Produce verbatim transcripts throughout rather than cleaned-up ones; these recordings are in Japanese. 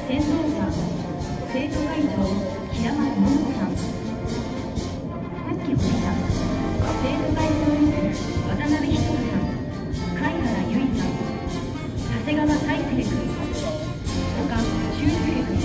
先導者生徒会長平松桃子さん、八期保持者生徒会長理事渡辺仁さん、貝原由衣さん、長谷川大成君、他修介君、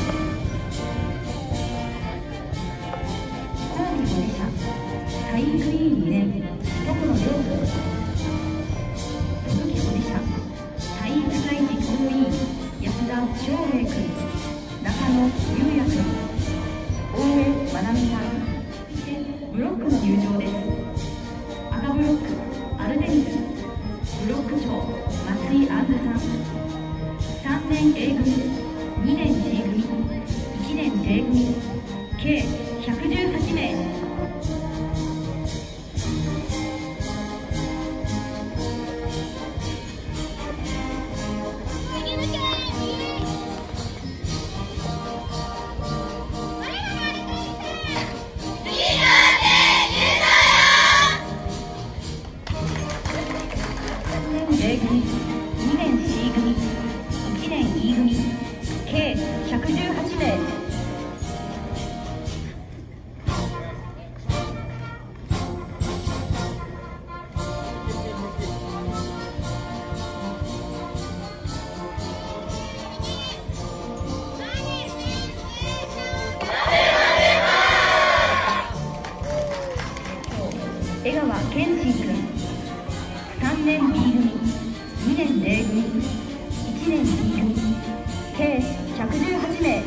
講義保持者体育委員にねん所涼子、特技保持者体育会実行委員安田翔平君、中野優也君、大江真奈美さん。ブロックの入場です。赤ブロックアルデニス、ブロック長松井杏さん、さんねん A 組、にねん G 組、いちねん J 組、計ひゃくじゅうはちめい。A 組、にねん C 組、いちねん E 組、計ひゃくじゅうはちめい。江川健信君、さんねん B 組、にねん A 組、いちねん B 組、計ひゃくじゅうはちめい。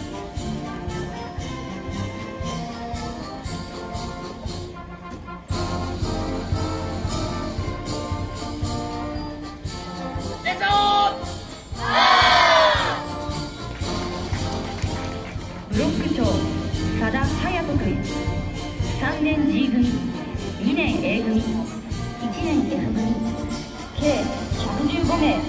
ブロック長佐田隼人君、さんねん G 組、にねん A 組、いちねん F 組、計ひゃくじゅうごめい。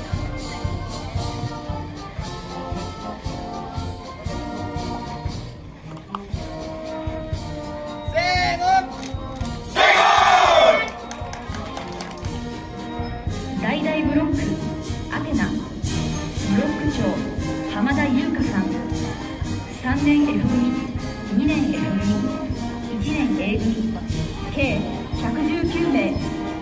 大々ブロックアテナ、ブロック長浜田優香さん、さんねん F 組、にねん F 組、いちねん A 組、計ひゃくじゅうきゅうめい。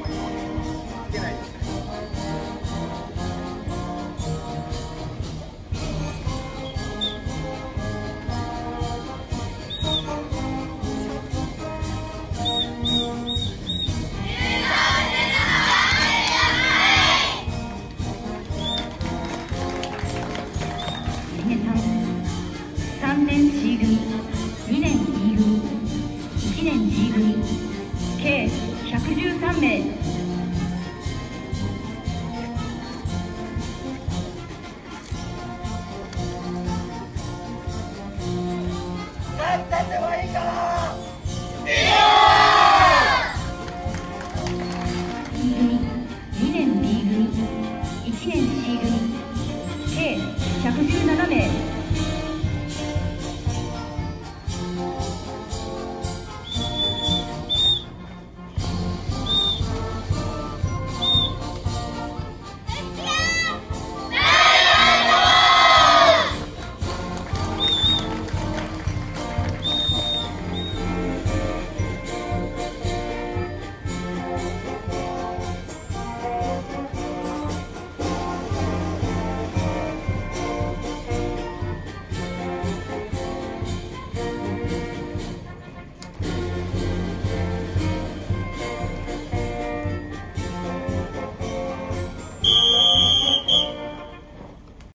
さんねん C 組、にねん E 組、いちねん G 組、計ひゃくじゅうさんめい。 何だってもいいから。 E 組、にねん B 組、いちねん C 組、計ひゃくじゅうななめい。